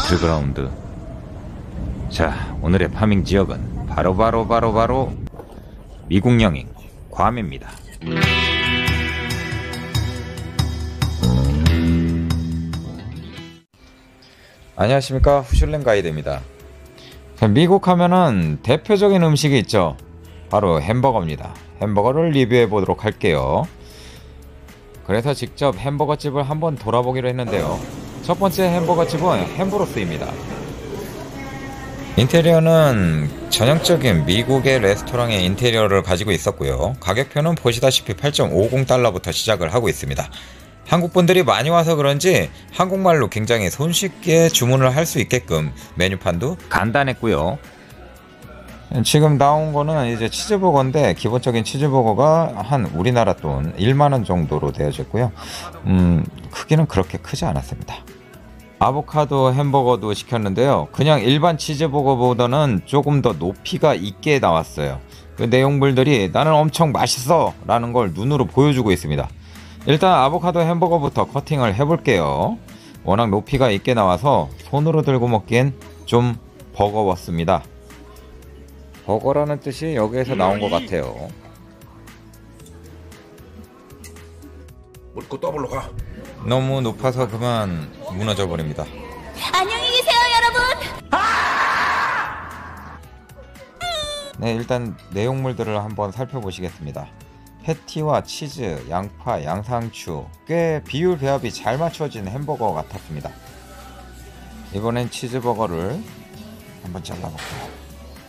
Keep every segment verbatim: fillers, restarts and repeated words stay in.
배틀그라운드. 자, 오늘의 파밍 지역은 바로바로 바로 바로 바로 미국 영행 괌입니다. 안녕하십니까, 후슐랭 가이드입니다. 자, 미국 하면은 대표적인 음식이 있죠. 바로 햄버거입니다. 햄버거를 리뷰해 보도록 할게요. 그래서 직접 햄버거 집을 한번 돌아보기로 했는데요. 첫 번째 햄버거 집은 햄브로스입니다. 인테리어는 전형적인 미국의 레스토랑의 인테리어를 가지고 있었고요. 가격표는 보시다시피 팔 점 오공 달러부터 시작을 하고 있습니다. 한국 분들이 많이 와서 그런지 한국말로 굉장히 손쉽게 주문을 할 수 있게끔 메뉴판도 간단했고요. 지금 나온 거는 이제 치즈버거인데, 기본적인 치즈버거가 한 우리나라 돈 일만 원 정도로 되어졌고요. 음, 크기는 그렇게 크지 않았습니다. 아보카도 햄버거도 시켰는데요. 그냥 일반 치즈버거보다는 조금 더 높이가 있게 나왔어요. 그 내용물들이 나는 엄청 맛있어 라는 걸 눈으로 보여주고 있습니다. 일단 아보카도 햄버거부터 커팅을 해볼게요. 워낙 높이가 있게 나와서 손으로 들고 먹기엔 좀 버거웠습니다. 버거라는 뜻이 여기에서 나온 것 같아요. 먹고 더블로 가. 너무 높아서 그만 무너져 버립니다. 안녕히 계세요, 여러분. 네, 일단 내용물들을 한번 살펴보시겠습니다. 패티와 치즈, 양파, 양상추, 꽤 비율 배합이 잘 맞춰진 햄버거 같았습니다. 이번엔 치즈버거를 한번 잘라볼게요.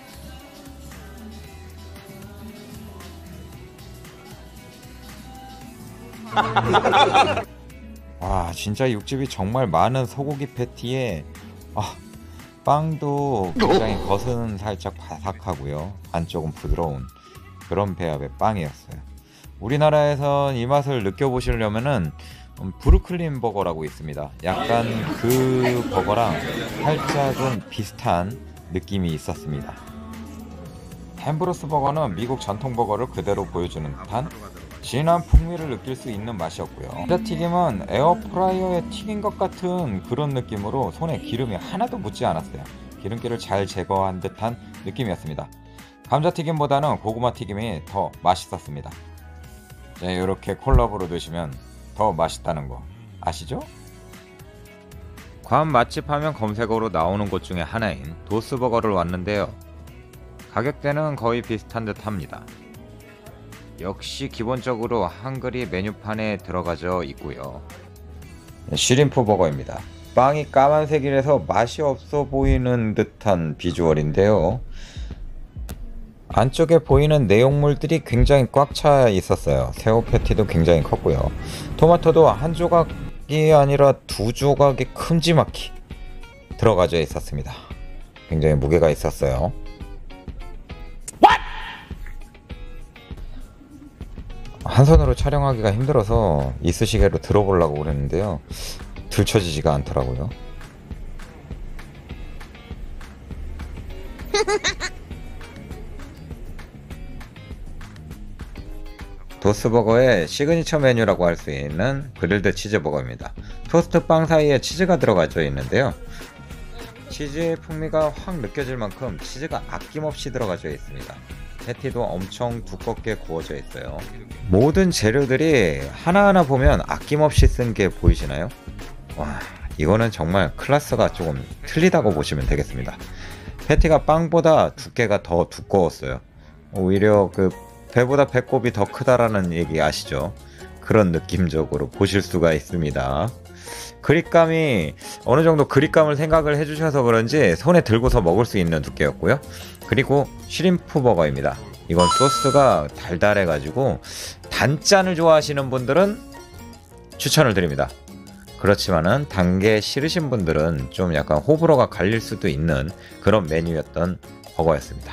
와, 진짜 육즙이 정말 많은 소고기 패티에 아, 빵도 굉장히 겉은 살짝 바삭하고요, 안쪽은 부드러운 그런 배합의 빵이었어요. 우리나라에선 이 맛을 느껴보시려면은 음, 브루클린 버거라고 있습니다. 약간 그 버거랑 살짝은 비슷한 느낌이 있었습니다. 햄브로스 버거는 미국 전통 버거를 그대로 보여주는 듯한 진한 풍미를 느낄 수 있는 맛이었고요. 감자튀김은 에어프라이어에 튀긴 것 같은 그런 느낌으로 손에 기름이 하나도 묻지 않았어요. 기름기를 잘 제거한 듯한 느낌이었습니다. 감자튀김보다는 고구마 튀김이 더 맛있었습니다. 자, 이렇게 콜라보로 드시면 더 맛있다는 거 아시죠? 괌 맛집 하면 검색어로 나오는 곳 중에 하나인 도스버거를 왔는데요. 가격대는 거의 비슷한 듯 합니다. 역시 기본적으로 한글이 메뉴판에 들어가져 있고요. 쉬림프 버거입니다. 빵이 까만색이라서 맛이 없어 보이는 듯한 비주얼인데요. 안쪽에 보이는 내용물들이 굉장히 꽉 차 있었어요. 새우 패티도 굉장히 컸고요. 토마토도 한 조각이 아니라 두 조각이 큼지막히 들어가져 있었습니다. 굉장히 무게가 있었어요. 한 손으로 촬영하기가 힘들어서 이쑤시개로 들어보려고 그랬는데요, 들쳐지지가 않더라고요. 도스버거의 시그니처 메뉴라고 할 수 있는 그릴드 치즈버거입니다. 토스트 빵 사이에 치즈가 들어가져 있는데요, 치즈의 풍미가 확 느껴질 만큼 치즈가 아낌없이 들어가져 있습니다. 패티도 엄청 두껍게 구워져 있어요. 모든 재료들이 하나하나 보면 아낌없이 쓴 게 보이시나요? 와, 이거는 정말 클래스가 조금 틀리다고 보시면 되겠습니다. 패티가 빵보다 두께가 더 두꺼웠어요. 오히려 그 배보다 배꼽이 더 크다라는 얘기 아시죠? 그런 느낌적으로 보실 수가 있습니다. 그립감이 어느 정도 그립감을 생각을 해주셔서 그런지 손에 들고서 먹을 수 있는 두께였고요. 그리고 쉬림프 버거입니다. 이건 소스가 달달해가지고 단짠을 좋아하시는 분들은 추천을 드립니다. 그렇지만은 단 게 싫으신 분들은 좀 약간 호불호가 갈릴 수도 있는 그런 메뉴였던 버거였습니다.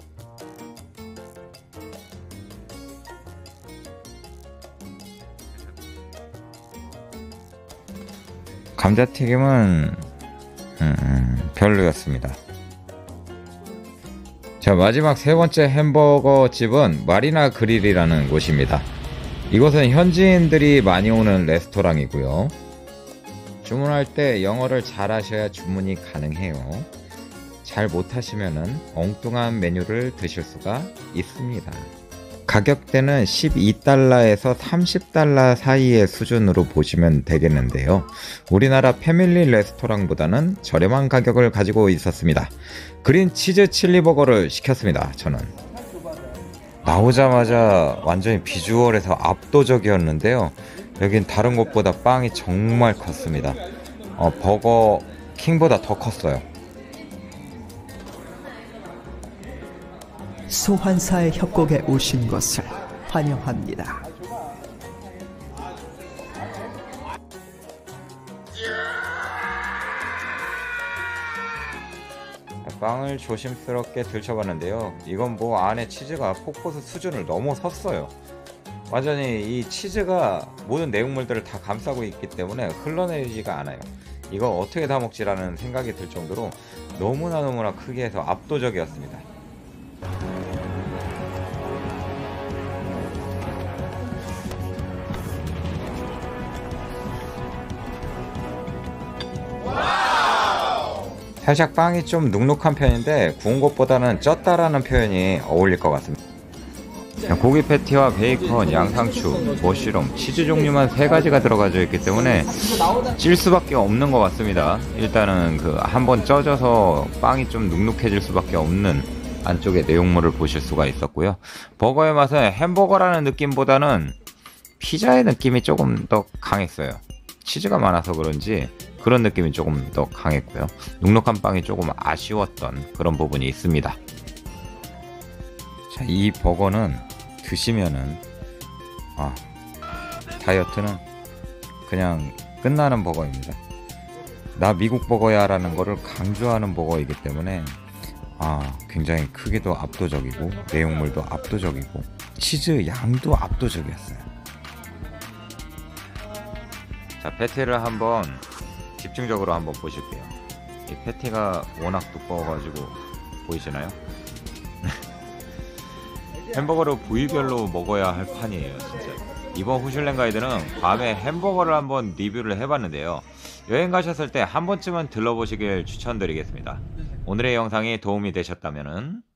감자튀김은 음, 별로였습니다. 자, 마지막 세 번째 햄버거 집은 마리나 그릴이라는 곳입니다. 이곳은 현지인들이 많이 오는 레스토랑이고요. 주문할 때 영어를 잘 하셔야 주문이 가능해요. 잘 못하시면은 엉뚱한 메뉴를 드실 수가 있습니다. 가격대는 십이 달러에서 삼십 달러 사이의 수준으로 보시면 되겠는데요. 우리나라 패밀리 레스토랑보다는 저렴한 가격을 가지고 있었습니다. 그린 치즈 칠리 버거를 시켰습니다. 저는 나오자마자 완전히 비주얼에서 압도적이었는데요. 여긴 다른 곳보다 빵이 정말 컸습니다. 어, 버거 킹보다 더 컸어요. 소환사의 협곡에 오신 것을 환영합니다. 빵을 조심스럽게 들춰봤는데요. 이건 뭐 안에 치즈가 폭포수 수준을 넘어섰어요. 완전히 이 치즈가 모든 내용물들을 다 감싸고 있기 때문에 흘러내리지가 않아요. 이거 어떻게 다 먹지라는 생각이 들 정도로 너무나 너무나 크게 해서 압도적이었습니다. 살짝 빵이 좀 눅눅한 편인데 구운 것보다는 쪘다라는 표현이 어울릴 것 같습니다. 고기 패티와 베이컨, 양상추, 머쉬룸, 치즈 종류만 세 가지가 들어가져 있기 때문에 찔 수밖에 없는 것 같습니다. 일단은 그 한번 쪄져서 빵이 좀 눅눅해질 수밖에 없는 안쪽의 내용물을 보실 수가 있었고요. 버거의 맛은 햄버거라는 느낌보다는 피자의 느낌이 조금 더 강했어요. 치즈가 많아서 그런지 그런 느낌이 조금 더 강했고요. 눅눅한 빵이 조금 아쉬웠던 그런 부분이 있습니다. 자, 이 버거는 드시면은 아, 다이어트는 그냥 끝나는 버거입니다. 나 미국 버거야 라는 거를 강조하는 버거이기 때문에 아, 굉장히 크기도 압도적이고 내용물도 압도적이고 치즈 양도 압도적이었어요. 자, 패티를 한번 집중적으로 한번 보실게요. 이 패티가 워낙 두꺼워가지고 보이시나요? 햄버거를 부위별로 먹어야 할 판이에요, 진짜. 이번 후슐랭 가이드는 밤에 햄버거를 한번 리뷰를 해봤는데요. 여행 가셨을 때 한 번쯤은 들러보시길 추천드리겠습니다. 오늘의 영상이 도움이 되셨다면